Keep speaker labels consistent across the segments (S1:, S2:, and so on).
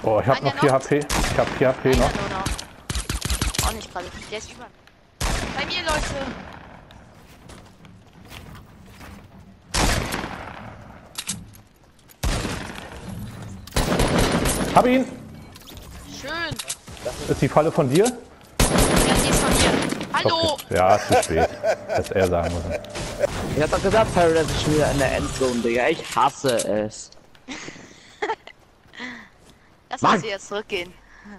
S1: Oh, ich hab noch 4 HP. Ich hab 4 HP noch.
S2: Nur noch. Auch nicht gerade. Der ist über. Bei mir, Leute.
S1: Hab ihn!
S2: Schön.
S1: Ist die Falle von dir?
S2: Ja, die ist von mir. Hallo.
S1: Okay. Ja, ist zu spät. Hätte er sagen müssen.
S3: Ich hab doch gesagt, Paradise ist schon wieder in der Endzone, Digga. Ich hasse es.
S2: Lass uns jetzt zurückgehen.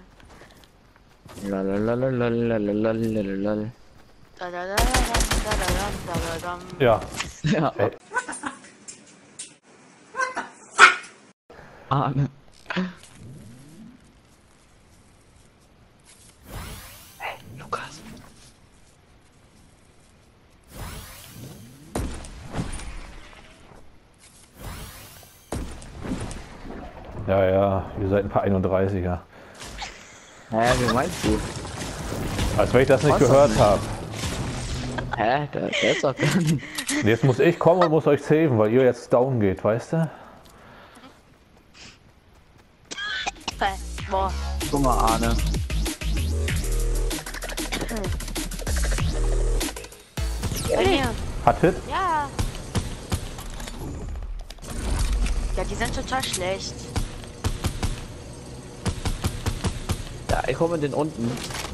S3: Lalalalalalalalalal.
S1: Ja.
S3: Ja.
S1: Ey.
S3: Arne. Hey, Lukas.
S1: Ja, ja, ihr seid ein paar 31er.
S3: Hä, wie meinst du?
S1: Als wenn ich das nicht
S3: Was
S1: gehört
S3: denn?
S1: habe.
S3: Hä, der ist doch gar nicht.
S1: Jetzt muss ich kommen und muss euch saven, weil ihr jetzt down geht, weißt du?
S2: Boah.
S3: Guck mal, Arne.
S2: Bei mir.
S1: Hat Hit?
S2: Ja. Ja, die sind total schlecht.
S3: Ja, ich komme den unten.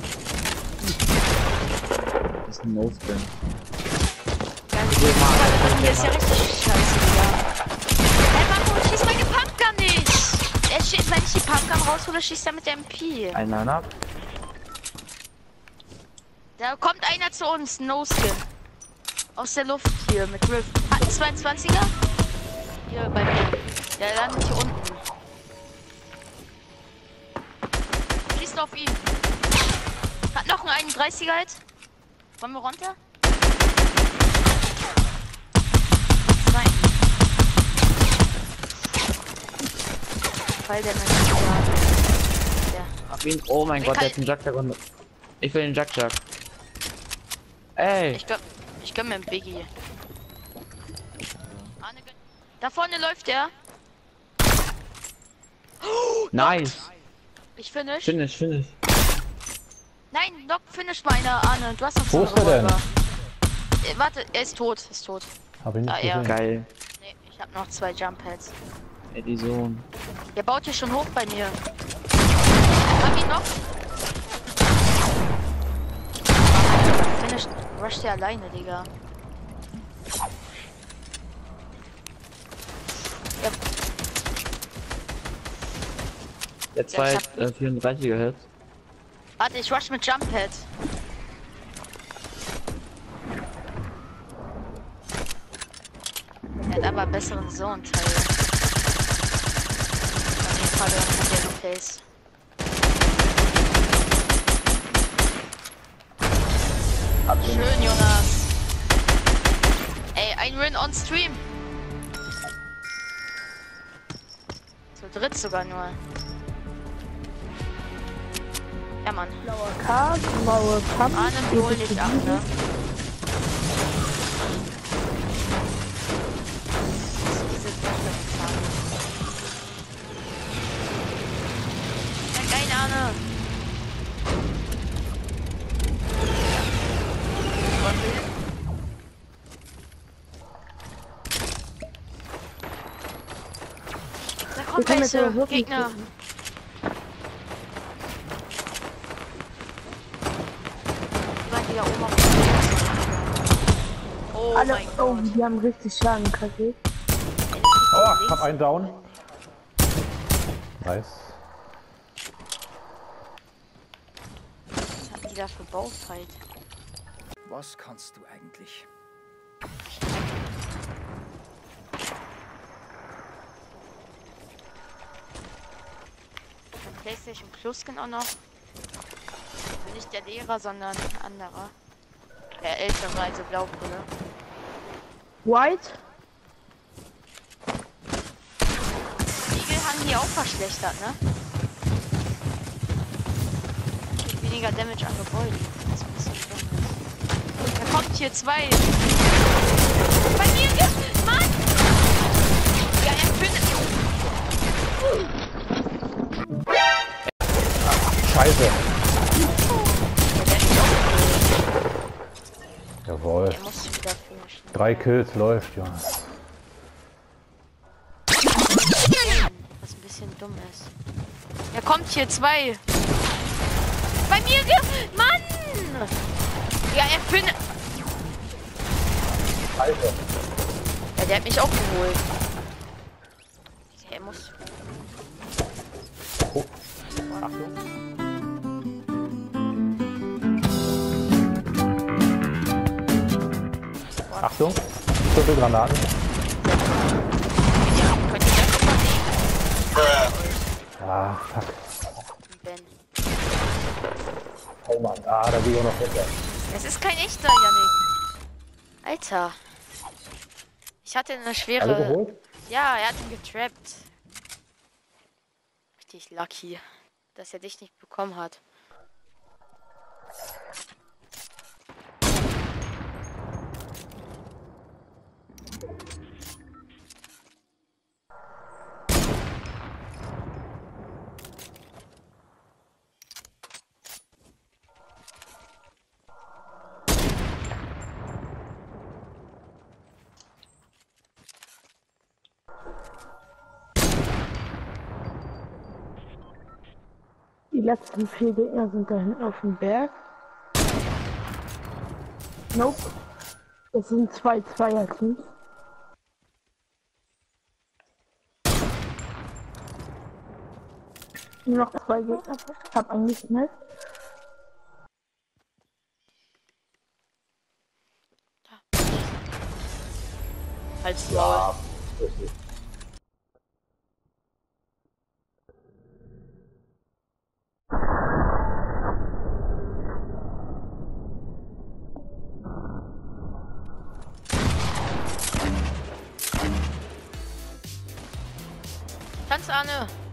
S3: Das ist ein No-Spin.
S2: Ja, hier ist ja richtig scheiße, ja. Hey, Mann, schieß meine Pumpgun nicht! Er schießt, wenn ich die Pumpgun raushole, schießt er mit der MP.
S3: Einer.
S2: Da kommt einer zu uns, No-Skin. Aus der Luft hier mit Rift. Hat einen 22er? Hier bei mir. Der landet hier unten. Schießt auf ihn. Hat noch einen 31er halt. Wollen wir runter? Nein. Weil der nicht ja.
S3: Hab ihn. Oh mein Gott, der hat einen Jack-Jack und. Ich will den Jack-Jack. Ey.
S2: Ich gönn mir einen Biggie. Da vorne läuft er.
S3: Nice.
S2: Ich finish.
S3: Finish.
S2: Nein, Knock finish meiner Arne. Du hast noch
S1: Wo
S2: so
S1: ist er denn?
S2: Warte, er ist tot.
S1: Hab ich nicht
S2: Ah, ja.
S1: gesehen.
S3: Geil.
S2: Nee, ich habe noch 2 Jump Pads.
S3: Edison.
S2: Der baut hier schon hoch bei mir. Hab ihn noch. Finish. Rush der alleine, Digga. Ja,
S3: Der zwei
S2: Ja, ich
S3: 34er Hit.
S2: warte, ich rush mit Jump Pad. Er hat aber einen besseren Zone-Teil. Auf jeden Fall hat der noch Face. Schön, Jonas. Ey, ein Win on Stream. Zu dritt sogar nur. Ja, Mann.
S4: Blauer K, blaue Pump.
S2: Arne, hol dich ab, ne? Diese ja, keine Ahnung. Da kommt
S4: können jetzt
S2: welche
S4: aber wirklich
S2: Gegner.
S4: gucken.
S2: Die da oben auf oh
S4: Alle,
S2: mein
S4: oh,
S2: Gott.
S4: die haben richtig Schaden kassiert.
S1: Oh, hab einen down. Nice.
S2: Was hatten die da für Baufight?
S5: Was kannst du eigentlich?
S2: PlayStation Plus Skin auch noch. Nicht der Lehrer, sondern ein anderer. Der ältere, also Blaubrille.
S4: White?
S2: Igel haben hier auch verschlechtert, ne? Gibt weniger Damage an Gebäuden. Das ist ein bisschen dumm. Da kommt hier 2. Bei mir, ja, Mann! Ja, er findet.
S1: Hilfe. Jawohl.
S2: Er muss wieder finishen.
S1: 3 Kills läuft, Jonas.
S2: Was ein bisschen dumm ist. Er kommt hier 2. Bei mir Mann! Ja, er findet.
S1: Alter.
S2: Ja, der hat mich auch geholt. Er muss.
S1: Oh. Achtung. Achtung, Granaten.
S2: Könnt ihr das überlegen?
S1: Ah, fuck.
S2: Ben.
S1: Oh Mann, da gehe ich auch noch hinter.
S2: Es ist kein echter, Janik. Alter. Ich hatte eine
S1: Alle
S2: schwere.
S1: geholt?
S2: Ja, er hat ihn getrappt. Richtig lucky, dass er dich nicht bekommen hat.
S4: Die letzten 4 Gegner sind da hinten auf dem Berg. Nope. Das sind 2 Zweierteams. Nur noch 2 Gegner. Ich hab eigentlich nicht.
S2: Halt's Maul. Tanz, Arne.